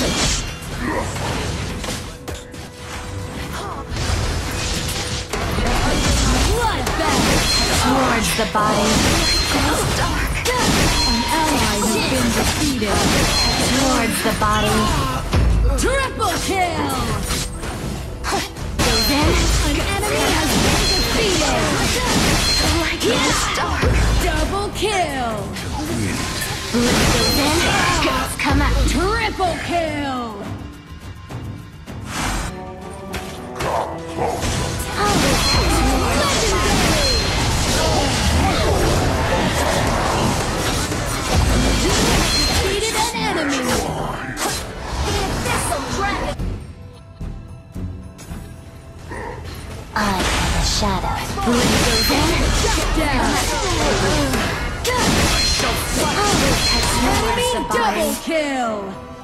Towards the body. An ally has been defeated. Towards the body. Triple kill! Goes in. An enemy has been defeated. Double kill! Blitz goes in. Scouts come out. Triple kill! Defeated an enemy! I am the shadow. Blitz goes in. Down. Enemy double kill!